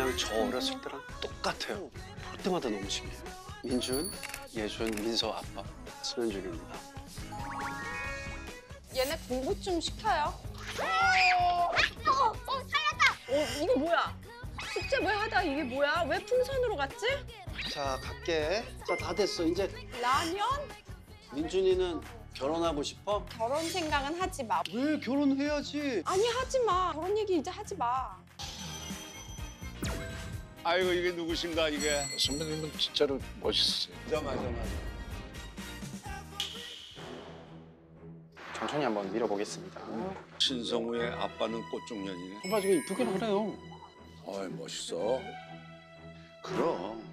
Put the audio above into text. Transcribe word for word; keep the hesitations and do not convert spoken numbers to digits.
그냥 저 어렸을 때랑 똑같아요. 볼 때마다 너무 신기해요. 민준, 예준, 민서 아빠 신현준입니다. 얘네 공부 좀 시켜요. 어, 어, 살렸다! 어, 이게 뭐야? 숙제 왜 하다 이게 뭐야? 왜 풍선으로 갔지? 자, 갈게. 자, 다 됐어. 이제 라면? 민준이는 결혼하고 싶어? 결혼 생각은 하지 마. 왜 결혼해야지? 아니, 하지 마. 결혼 얘기 이제 하지 마. 아이고 이게 누구신가 이게. 선배님은 진짜로 멋있으세요. 맞아 맞아 맞아. 천천히 한번 밀어보겠습니다. 신성우의 아빠는 꽃중년이네. 오빠 지금 이쁘긴 하네요. 어이 멋있어. 그럼.